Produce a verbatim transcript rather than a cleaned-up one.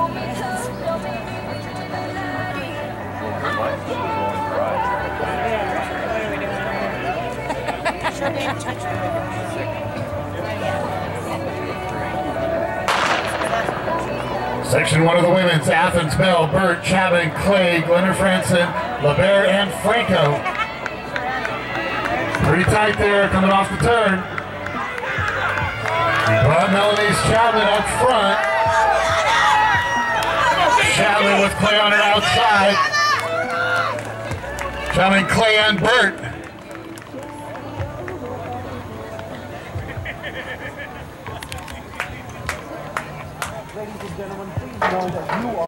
Section one of the women's, Athens, Bell, Burt, Chapman, Clay, Glenner Franson, LeBert, and Franco. Pretty tight there coming off the turn. But Melanie's Chapman up front. Chapman with Clay on her outside. Chapman, Clay, and Burt. Ladies and gentlemen, please know that you are